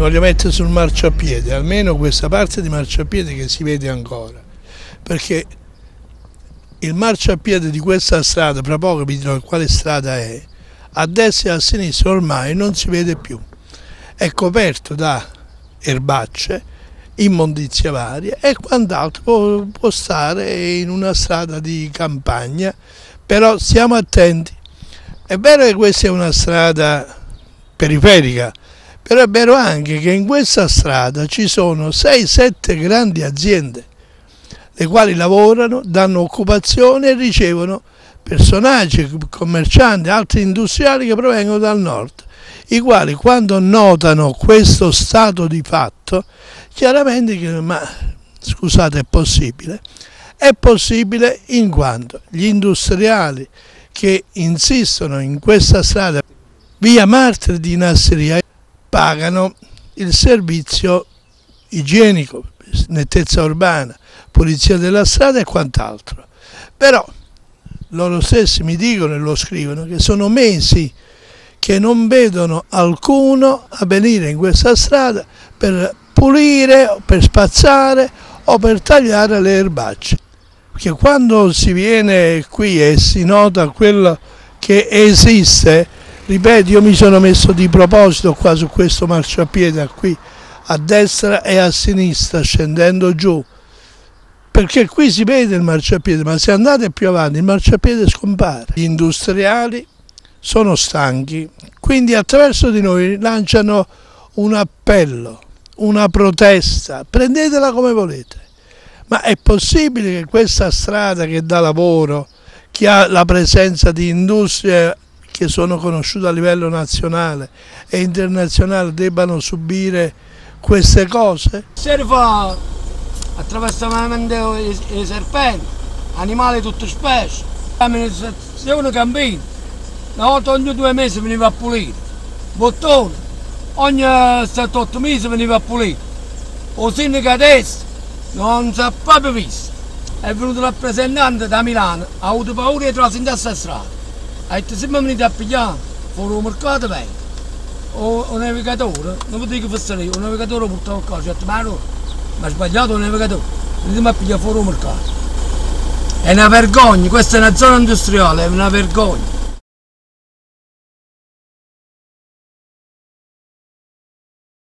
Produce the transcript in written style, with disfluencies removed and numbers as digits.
voglio mettere sul marciapiede, almeno questa parte di marciapiede che si vede ancora, perché il marciapiede di questa strada, fra poco vi dirò quale strada è, a destra e a sinistra ormai non si vede più, è coperto da erbacce, immondizie varie e quant'altro, può stare in una strada di campagna, però stiamo attenti. È vero che questa è una strada periferica, però è vero anche che in questa strada ci sono 6-7 grandi aziende, le quali lavorano, danno occupazione e ricevono personaggi, commercianti, altri industriali che provengono dal nord, i quali quando notano questo stato di fatto, chiaramente dicono: ma scusate, è possibile in quanto gli industriali che insistono in questa strada, via Martiri di Nasseria, pagano il servizio igienico, nettezza urbana, pulizia della strada e quant'altro. Però loro stessi mi dicono e lo scrivono che sono mesi che non vedono alcuno a venire in questa strada per pulire, per spazzare o per tagliare le erbacce. Perché quando si viene qui e si nota quello che esiste, ripeto, io mi sono messo di proposito qua su questo marciapiede qui a destra e a sinistra scendendo giù, perché qui si vede il marciapiede, ma se andate più avanti il marciapiede scompare. Gli industriali sono stanchi, quindi attraverso di noi lanciano un appello, una protesta, prendetela come volete, ma è possibile che questa strada che dà lavoro, che ha la presenza di industrie che sono conosciute a livello nazionale e internazionale, debbano subire queste cose? Serve attraversamento dei serpenti, animali di tutte specie. L'amministrazione campina, una volta ogni 2 mesi veniva a pulire, bottone, ogni 7-8 mesi veniva a pulire. O sindaco adesso non si è proprio visto, è venuto il rappresentante da Milano, ha avuto paura di trovarsi in questa strada, ha detto: siamo venuti a pigliare fuori il mercato vengo. O navigatore, non vuol dire che fosse lì, un navigatore portava il calcio, ha detto: ma no, ma ha sbagliato il navigatore, andiamo a pigliare fuori il mercato. È una vergogna, questa è una zona industriale, è una vergogna.